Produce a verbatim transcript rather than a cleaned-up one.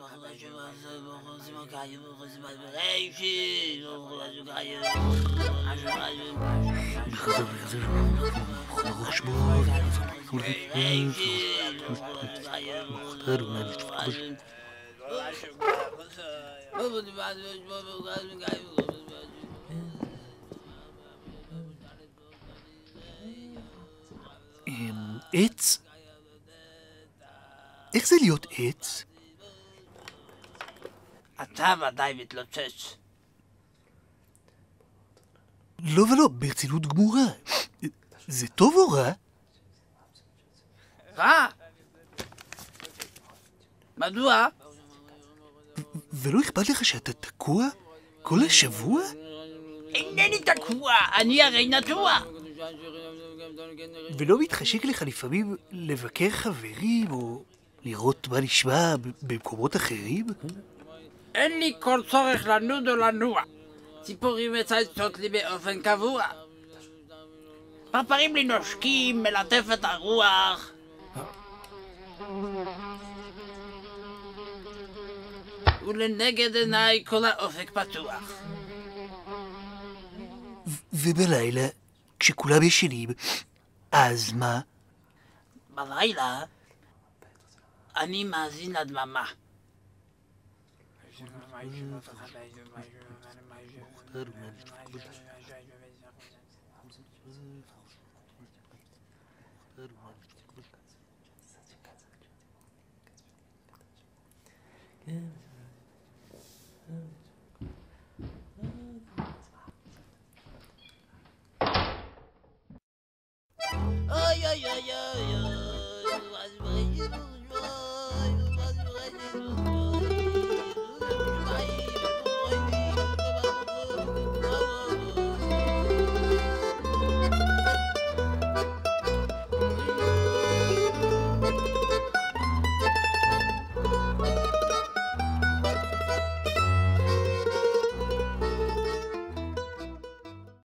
עץ? איך זה להיות עץ? אתה ודאי מתלוצץ. לא ולא, ברצינות גמורה. זה טוב או רע? רע? מדוע? ולא אכפת לך שאתה תקוע כל השבוע? אינני תקוע, אני הרי נטוע. ולא מתחשק לך לפעמים לבקר חברים או לראות מה נשמע במקומות אחרים? אין לי כל צורך לנוד או לנוע. ציפורים מצייצות לי באופן קבוע. פרפרים לי נושקים, מלטף את הרוח. ולנגד עיניי כל האופק פתוח. ובלילה, כשכולם ישנים, אז מה? בלילה אני מאזין לדממה. Yeah.